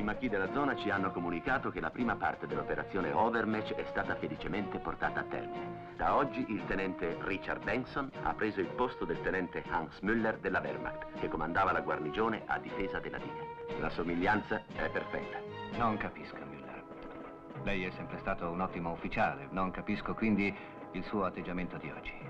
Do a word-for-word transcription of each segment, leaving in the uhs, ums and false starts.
maquis della zona ci hanno comunicato che la prima parte dell'operazione Overmatch è stata felicemente portata a termine. Da oggi il tenente Richard Benson ha preso il posto del tenente Hans Müller della Wehrmacht, che comandava la guarnigione a difesa della diga. La somiglianza è perfetta. Non capisco, Müller. Lei è sempre stato un ottimo ufficiale. Non capisco quindi il suo atteggiamento di oggi.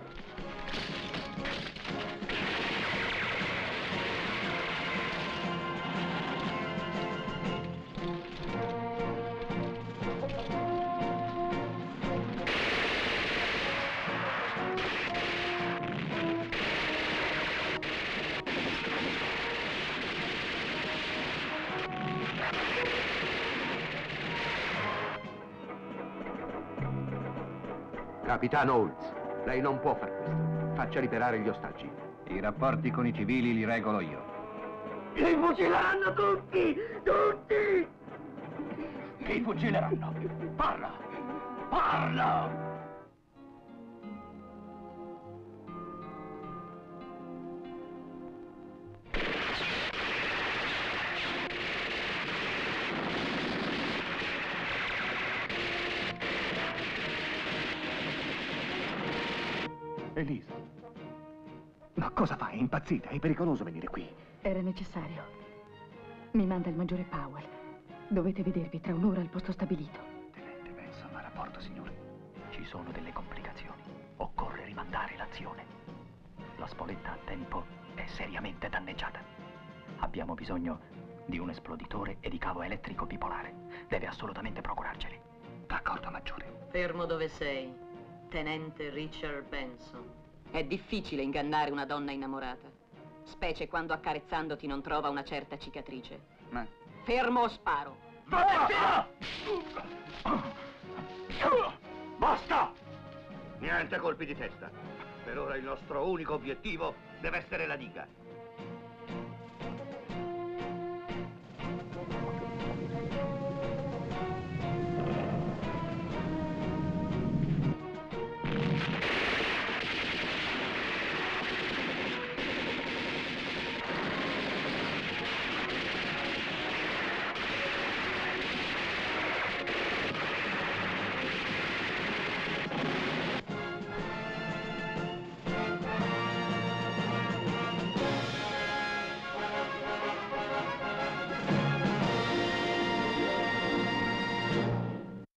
Capitano Holtz, lei non può far questo. Faccia liberare gli ostaggi. I rapporti con i civili li regolo io. Li fucileranno tutti! Tutti! Li fucileranno! Parla! Parla! Elisa, ma cosa fai? È impazzita, è pericoloso venire qui. Era necessario. Mi manda il maggiore Powell. Dovete vedervi tra un'ora al posto stabilito. Tenente Benson, a rapporto, signore. Ci sono delle complicazioni. Occorre rimandare l'azione. La spoletta a tempo è seriamente danneggiata. Abbiamo bisogno di un esploditore e di cavo elettrico bipolare. Deve assolutamente procurarceli. D'accordo, maggiore. Fermo dove sei. Tenente Richard Benson. È difficile ingannare una donna innamorata, specie quando accarezzandoti non trova una certa cicatrice. Ma... Fermo o sparo! Basta! Basta! Niente colpi di testa. Per ora il nostro unico obiettivo deve essere la diga.